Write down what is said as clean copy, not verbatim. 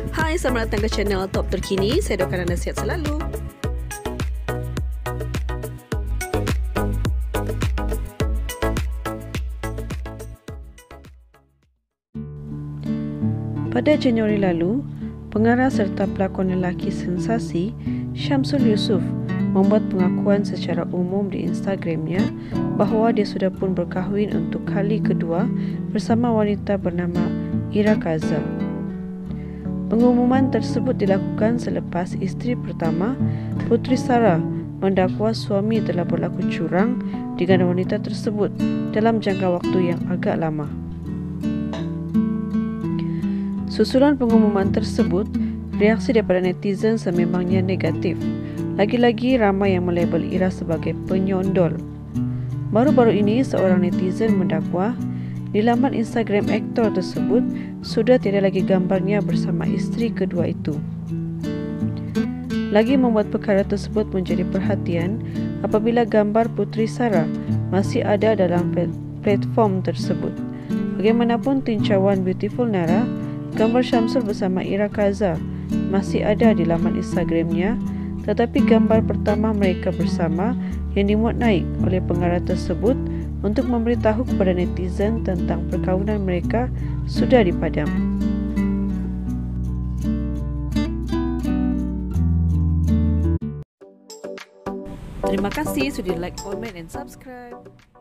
Hai, selamat datang ke channel Top Terkini. Saya doakan anda sihat selalu. Pada Januari lalu, pengarah serta pelakon lelaki sensasi Syamsul Yusof membuat pengakuan secara umum di Instagramnya bahawa dia sudah pun berkahwin untuk kali kedua bersama wanita bernama Ira Kaza. Pengumuman tersebut dilakukan selepas isteri pertama, Putri Sarah, mendakwa suami telah berlaku curang dengan wanita tersebut dalam jangka waktu yang agak lama. Susulan pengumuman tersebut, reaksi daripada netizen sememangnya negatif. Lagi-lagi ramai yang melabel Ira sebagai penyondol. Baru-baru ini seorang netizen mendakwa di laman Instagram aktor tersebut sudah tiada lagi gambarnya bersama isteri kedua itu. Lagi membuat perkara tersebut menjadi perhatian apabila gambar Putri Sarah masih ada dalam platform tersebut. Bagaimanapun tinjauan Beautiful Nara, gambar Syamsul bersama Ira Kaza masih ada di laman Instagramnya, tetapi gambar pertama mereka bersama yang dimuat naik oleh pengarah tersebut untuk memberitahu kepada netizen tentang perkahwinan mereka sudah dipadam. Terima kasih sudah like, comment, and subscribe.